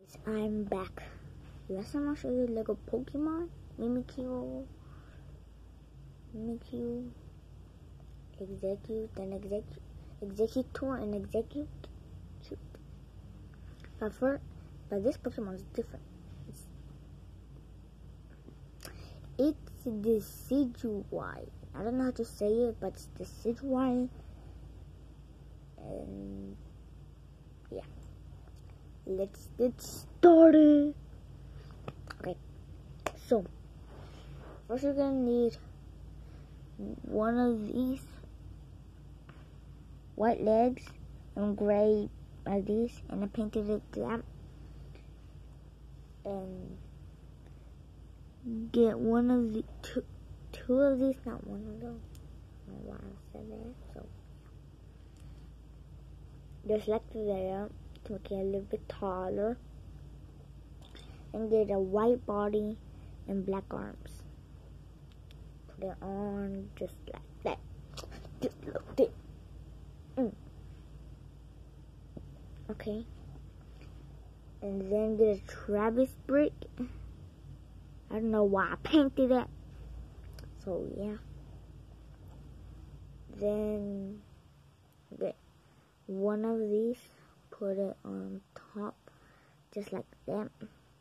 I'm back. Last time I showed you Lego Pokemon, Mimikyu, Executor, and Execute. But this Pokemon is different. It's Decidueye. I don't know how to say it, but it's Decidueye. And yeah, let's get started. Okay, so first you're gonna need one of these white legs and gray of these, and I painted it black. And get one of the two of these, not one of them. I don't know why I said that. So just like there to make it a little bit taller, and get a white body and black arms. Put it on just like that. Just like that. Okay. And then get a Travis brick. I don't know why I painted it. So yeah. Then get one of these, put it on top, just like that.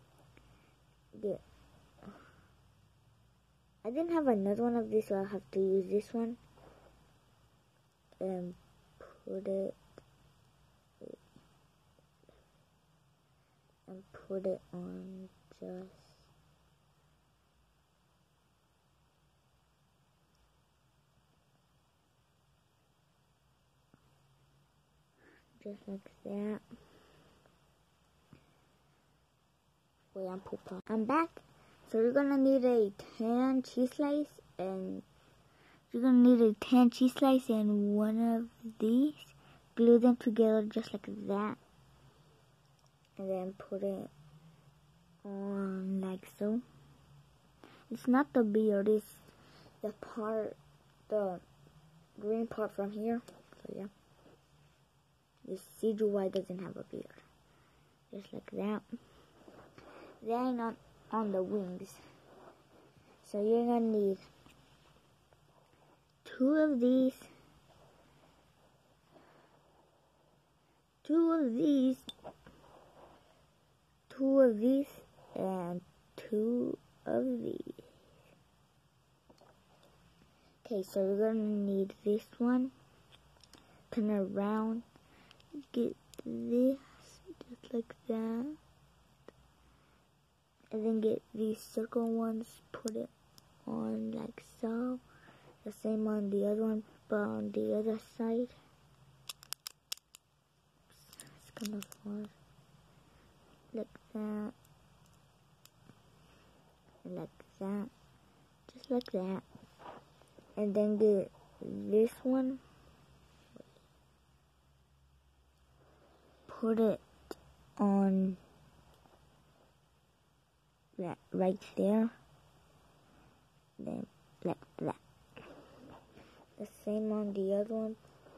I didn't have another one of these, so I'll have to use this one. And put it on just like that. Wait, I'm back. So you're gonna need a tan cheese slice, and one of these. Glue them together just like that, and then put it on like so. It's not the beard, it's the green part from here. So yeah, this Decidueye doesn't have a beard, just like that. Then on the wings, so you're gonna need two of these, and two of these. Okay, so you're gonna need this one. Turn around, get this just like that, and then get these circle ones, put it on like so. The same on the other one, but on the other side. It's kind of hard. Like that. And like that. Just like that. And then get this one. Put it on that right there. Then like that. The same on the other one.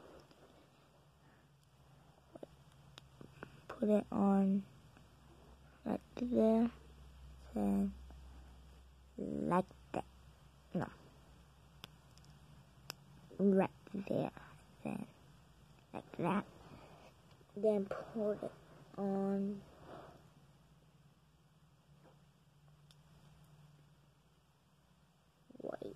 Put it on right there. Then like that. No. Right there. Then like that. Then put it on white.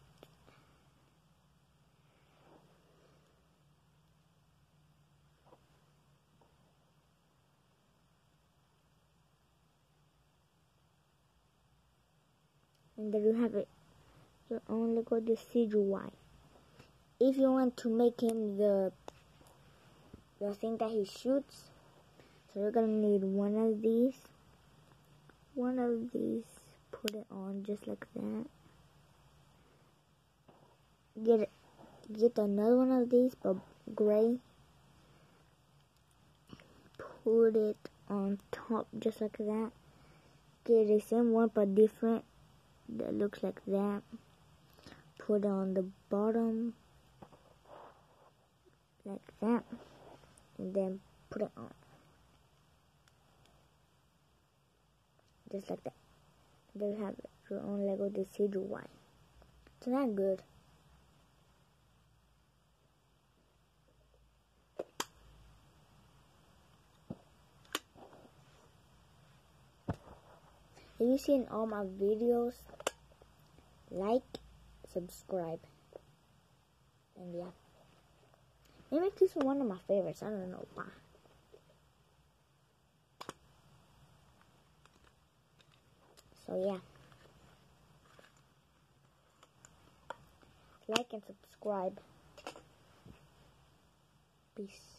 And there you have it, your own Lego Decidueye. If you want to make him the thing that he shoots, so you're gonna need one of these, put it on just like that. Get another one of these, but gray. Put it on top just like that. Get the same one but different. That looks like that. Put it on the bottom like that, and then put it on. just like that. They have your own Lego, they see you why. It's not good. If you've seen all my videos, like, subscribe, and yeah. Maybe this is one of my favorites. I don't know why. So yeah. Like and subscribe. Peace.